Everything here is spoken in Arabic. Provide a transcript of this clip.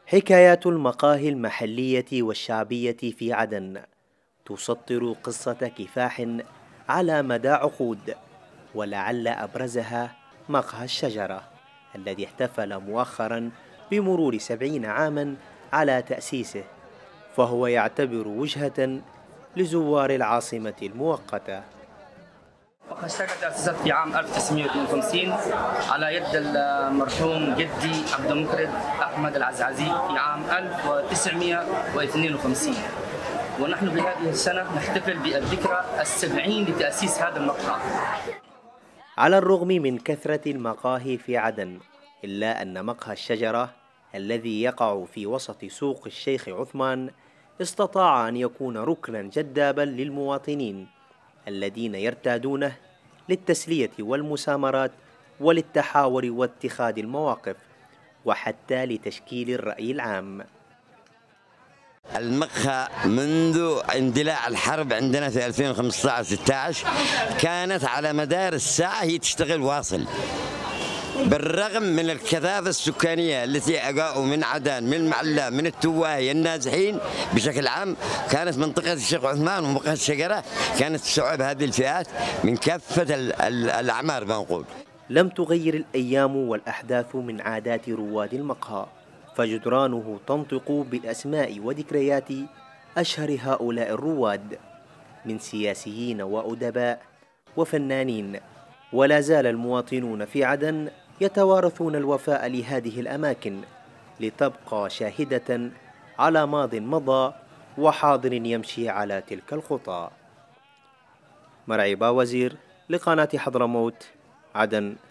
حكايات المقاهي المحلية والشعبية في عدن تسطر قصة كفاح على مدى عقود، ولعل أبرزها مقهى الشجرة الذي احتفل مؤخرا بمرور 70 عاما على تأسيسه، فهو يعتبر وجهة لزوار العاصمة المؤقتة. مقهى الشجرة تأسست في عام 1952 على يد المرحوم جدي عبد المقرض أحمد العزعزي في عام 1952، ونحن بهذه السنة نحتفل بالذكرى ال70 لتأسيس هذا المقهى. على الرغم من كثرة المقاهي في عدن، إلا أن مقهى الشجرة الذي يقع في وسط سوق الشيخ عثمان استطاع أن يكون ركنا جذابا للمواطنين الذين يرتادونه للتسلية والمسامرات وللتحاور واتخاذ المواقف وحتى لتشكيل الرأي العام. المقهى منذ اندلاع الحرب عندنا في 2015-16 كانت على مدار الساعة هي تشتغل واصل، بالرغم من الكثافة السكانية التي أجاءوا من عدن، من المعلة، من التواهي، النازحين بشكل عام. كانت منطقة الشيخ عثمان ومقهى الشجرة كانت تستوعب هذه الفئات من كافة الأعمار بنقول. لم تغير الأيام والأحداث من عادات رواد المقهى، فجدرانه تنطق بالأسماء وذكريات أشهر هؤلاء الرواد من سياسيين وأدباء وفنانين، ولا زال المواطنون في عدن يتوارثون الوفاء لهذه الأماكن لتبقى شاهدة على ماض مضى وحاضر يمشي على تلك الخطى. مرعي باوزير لقناة حضرموت، عدن.